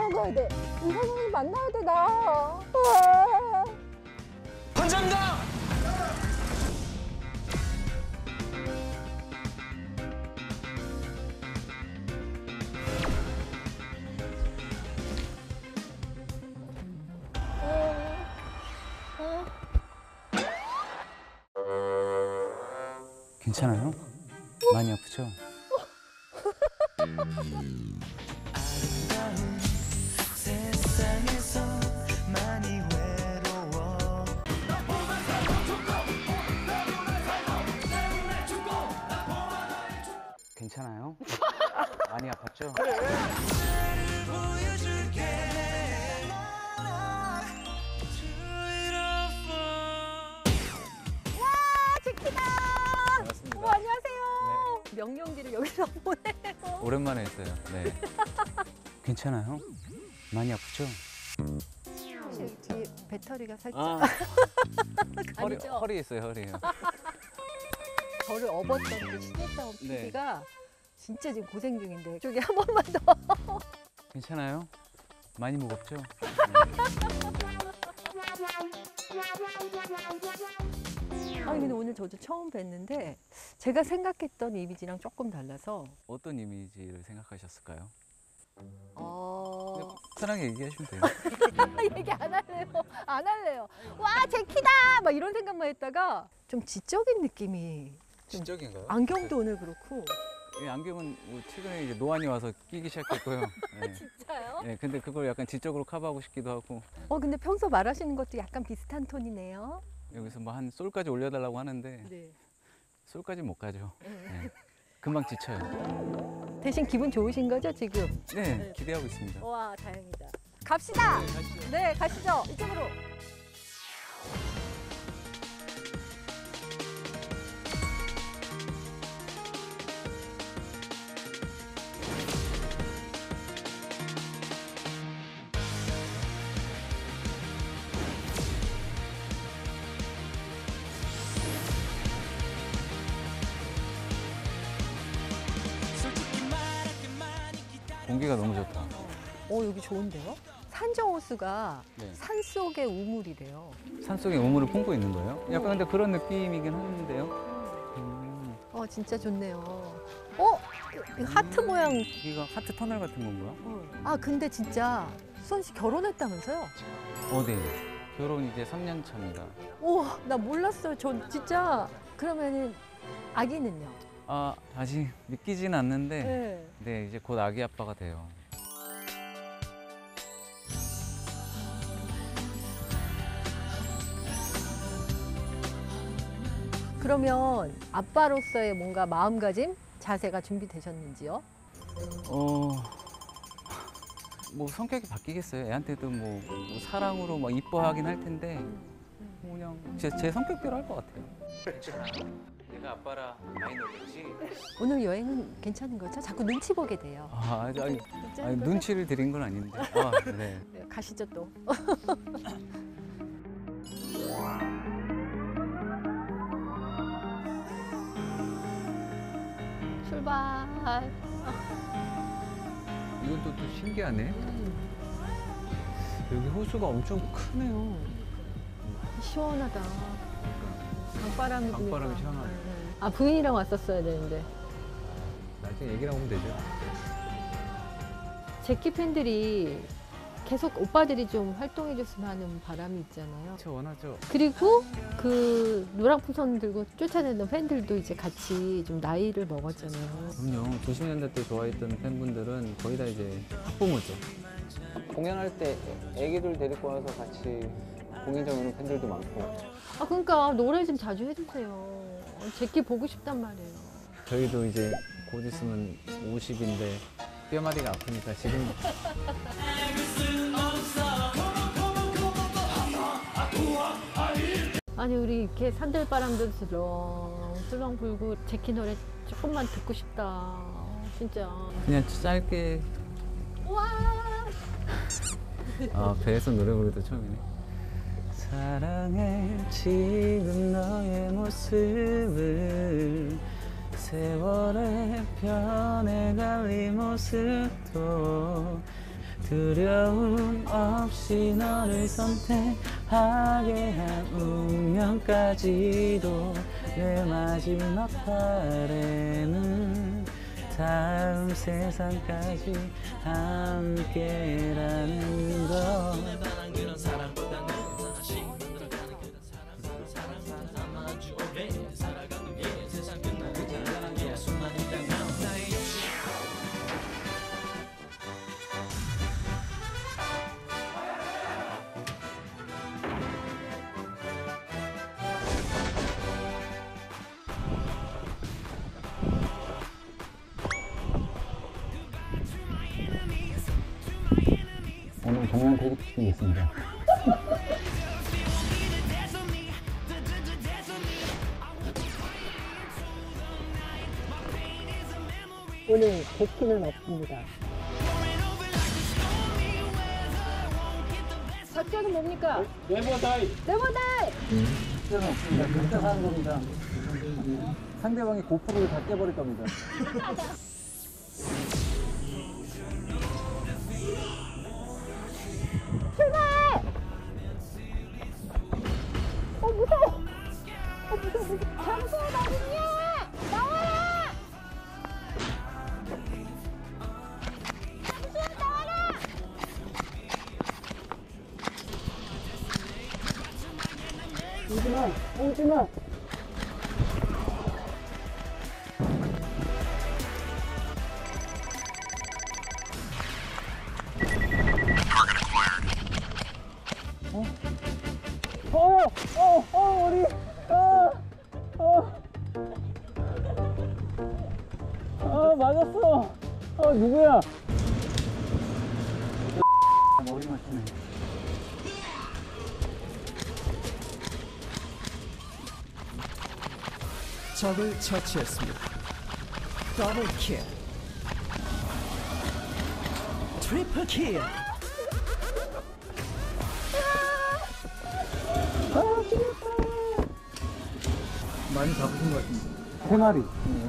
나가야 돼. 이사장님 만나야 돼, 나. 현장가! 괜찮아요? 많이 아프죠? 괜찮아요? 많이 아팠죠? 제키다! 반갑습니다. 안녕하세요. 명령기를 여기서 보내요. 오랜만에 했어요. 네. 괜찮아요? 많이 아프죠? 혹시 뒤에 배터리가 살짝 아, 가리죠? 허리 있어요, 허리요. 저를 업었던 그 신입사원 네. PD가 진짜 지금 고생 중인데 저기 한 번만 더. 괜찮아요? 많이 무겁죠? 아니 근데 오늘 저도 처음 뵀는데 제가 생각했던 이미지랑 조금 달라서 어떤 이미지를 생각하셨을까요? 어... 편하게 얘기하시면 돼요. 얘기 안 할래요. 안 할래요. 와 제키다! 막 이런 생각만 했다가 좀 지적인 느낌이 좀 지적인가요? 안경도 오늘 그렇고. 이 안경은 뭐 최근에 이제 노안이 와서 끼기 시작했고요. 네. 진짜요? 네, 근데 그걸 약간 지적으로 커버하고 싶기도 하고 근데 평소 말하시는 것도 약간 비슷한 톤이네요. 여기서 뭐 한 솔까지 올려달라고 하는데 네. 솔까지 못 가죠. 네. 금방 지쳐요. 대신 기분 좋으신 거죠 지금? 네, 기대하고 있습니다. 와 다행이다. 갑시다. 네, 가시죠. 네 가시죠. 이쪽으로. 공기가 너무 좋다. 여기 좋은데요? 산정호수가 네. 산속의 우물이래요. 산속에 우물을 품고 있는 거예요? 약간 근데 그런 느낌이긴 하는데요. 진짜 좋네요. 이 하트 모양. 여기가 하트 터널 같은 건가요? 근데 진짜 수원 씨 결혼했다면서요? 네. 결혼 이제 3년 차입니다. 나 몰랐어요. 전 진짜. 그러면은 아기는요? 아직 믿기진 않는데 네. 네, 이제 곧 아기 아빠가 돼요. 그러면 아빠로서의 뭔가 마음가짐, 자세가 준비되셨는지요? 뭐 성격이 바뀌겠어요. 애한테도 뭐 사랑으로 막 이뻐하긴 할 텐데 그냥 제 성격대로 할 것 같아요. 내가 아빠라 많이 놀랬지? 오늘 여행은 괜찮은 거죠? 자꾸 눈치 보게 돼요. 아니, 괜찮은 거죠? 눈치를 드린 건 아닌데. 네. 네, 가시죠 또. 출발. 이건 또 신기하네. 여기 호수가 엄청 크네요. 시원하다. 강바람이 부니까. 강바람이 시원하네. 부인이랑 왔었어야 되는데. 나중에 얘기를 하면 되죠. 제키 팬들이 계속 오빠들이 좀 활동해줬으면 하는 바람이 있잖아요. 저 원하죠. 그리고 그 노랑풍선 들고 쫓아내는 팬들도 이제 같이 좀 나이를 먹었잖아요. 그럼요. 90년대 때 좋아했던 팬분들은 거의 다 이제 학부모죠. 공연할 때 애기들 데리고 와서 같이 공연장 오는 팬들도 많고. 그러니까 노래 좀 자주 해주세요. 제키 보고 싶단 말이에요. 저희도 이제 곧 있으면 50인데 뼈마디가 아프니까 지금 아니 우리 이렇게 산들바람도 슬렁슬렁 불고 제키 노래 조금만 듣고 싶다. 진짜. 그냥 짧게. 와. 배에서 노래 부르도 처음이네. 사랑해 지금 너의 모습을 세월에 변해갈 이 모습도 두려움 없이 너를 선택하게 한 운명까지도 내 마지막 발에는 다음 세상까지 함께라는 것. 오늘 정면 대기시키고 있습니다. 오늘 데키는 없습니다. 작전은 뭡니까? 네버다이! 네버다이! 작전은 없습니다. 진짜 사는 겁니다. 상대방이 고프로를 다 깨버릴 겁니다. 출발! 무서워! 무서워. 장소에 나군요! 나와라! 장소에 나와라! 오지마! 오지마! 우리, 맞았어. 누구야? 머리 맞추네. 적을 처치했습니다. 더블 킬. 트리플 킬. 많이 잡으신 것 같은데. 3마리.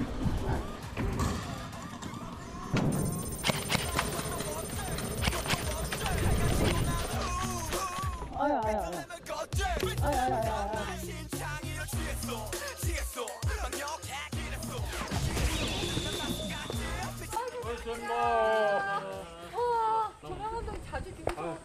조명운동 자주 주무셔.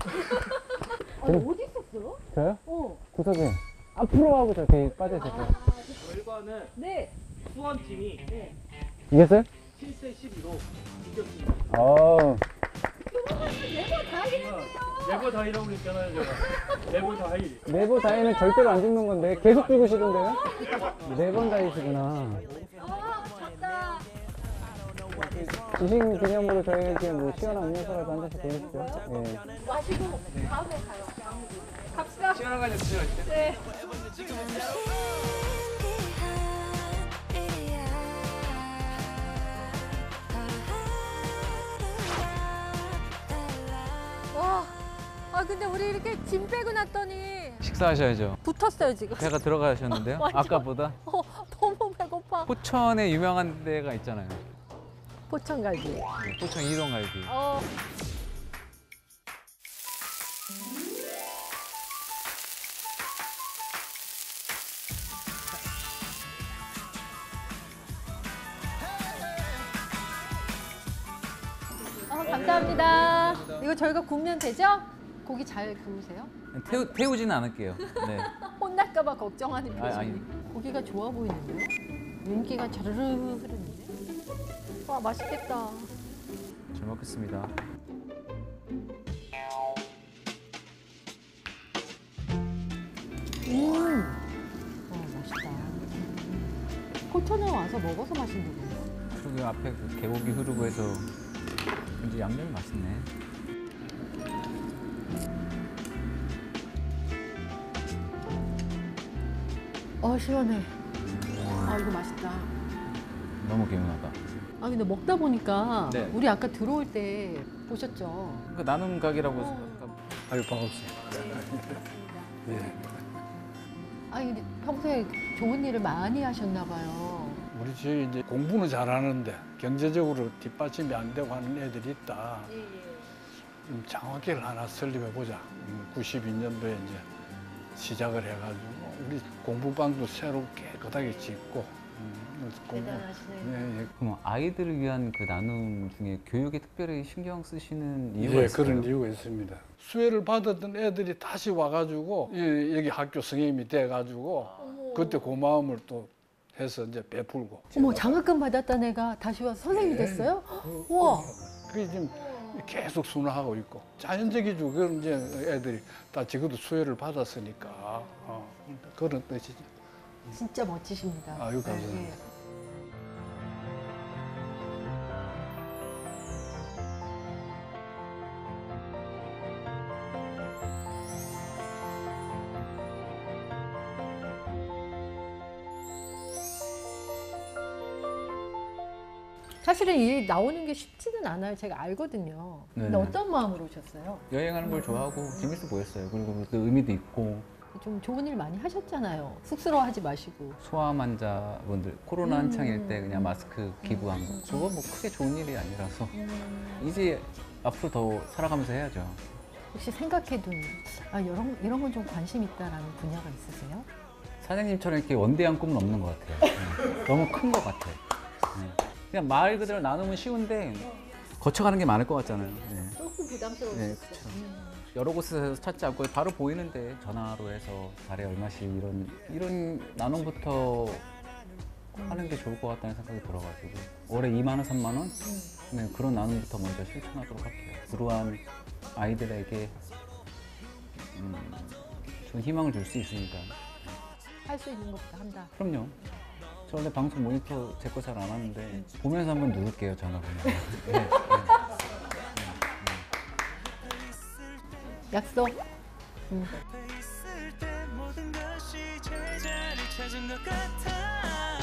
어디 있었어요? 저요? 구석에 앞으로 하고 저렇게 빠져있었어요. 결과는 네. 수원팀이 이겼어요? 7대 12로 이겼습니다. 네버 다이랬죠. 네버 다이라고 그랬잖아요, 제가. 네버 다이. 네버 다이는 절대로 안 죽는 건데 계속 죽으시던데요? 4번 다이시구나. 졌다. 지신 기념으로 저희에게 뭐 시원한 음료수라도 한 잔씩 보내주죠. 예. 마시고 다음에 가요. 갑시다. 시원한 거 드세요. 네. 와, 근데 우리 이렇게 짐 빼고 났더니 식사하셔야죠. 붙었어요 지금. 배가 들어가셨는데요? 완전. 아까보다? 너무 배고파. 포천에 유명한 데가 있잖아요. 포천갈비. 포천 이동갈비. 감사합니다. 이거 저희가 굽면 되죠? 고기 잘 구우세요? 태우지는 않을게요. 네. 혼날까봐 걱정하는 표정이. 아니. 고기가 좋아 보이는데요? 윤기가 자르르 흐르는데? 와, 맛있겠다. 잘 먹겠습니다. 맛있다. 포천에 와서 먹어서 맛있는 거예요. 그리고 앞에 그 계곡이 흐르고 해서 왠지 양념이 맛있네. 시원해. 이거 맛있다. 너무 개운하다. 근데 먹다 보니까 네. 우리 아까 들어올 때 보셨죠? 그 나눔 가게라고. 아유, 반갑습니다. 네. 근데 평소에 좋은 일을 많이 하셨나 봐요. 우리 집이 이제 공부는 잘하는데 경제적으로 뒷받침이 안 되고 하는 애들이 있다. 장학계를 하나 설립해 보자. 92년도에 이제 시작을 해가지고 우리 공부방도 새로 깨끗하게 짓고. 대단하시네요. 네, 그럼 아이들을 위한 그 나눔 중에 교육에 특별히 신경 쓰시는 예, 이유가 있을까요? 그런 이유가 있습니다. 수혜를 받았던 애들이 다시 와가지고 여기 학교 선생님이 돼가지고 그때 그 마음을 또 해서 이제 베풀고. 어머, 장학금 받았던 애가 다시 와서 선생님이 됐어요? 우와. 그게 지금 계속 순화하고 있고 자연적이죠. 그런 이제 애들이 다 적어도 수혜를 받았으니까 그런 뜻이죠. 진짜 멋지십니다. 아유, 감사합니다. 네. 사실은 이 나오는 게 쉽지는 않아요. 제가 알거든요. 근데 네. 어떤 마음으로 오셨어요? 여행하는 걸 좋아하고 재밌어 보였어요. 그리고 그 의미도 있고 좀 좋은 일 많이 하셨잖아요. 쑥스러워하지 마시고. 소아암 환자분들 코로나 한창일 때 그냥 마스크 기부한 거 그거 뭐 크게 좋은 일이 아니라서 이제 앞으로 더 살아가면서 해야죠. 혹시 생각해둔 이런 건 좀 관심 있다라는 분야가 있으세요? 사장님처럼 이렇게 원대한 꿈은 없는 것 같아요. 너무 큰 것 같아요. 그냥 말 그대로 나누면 쉬운데 거쳐가는 게 많을 것 같잖아요. 조금 부담스러울 네, 수 그쵸. 있어요. 여러 곳에서 찾지 않고 바로 보이는데 전화로 해서 달에 얼마씩 이런 나눔부터 하는 게 좋을 것 같다는 생각이 들어가지고 올해 2만 원, 3만 원? 네, 그런 나눔부터 먼저 실천하도록 할게요. 불우한 아이들에게 좀 희망을 줄 수 있으니까. 할 수 있는 것부터 한다. 그럼요. 저 원래 방송 모니터 제 거 잘 안 하는데 보면서 한번 누를게요, 전화번호. 네. 약속. 있을 때 모든 것이 제자리 찾은 것 같아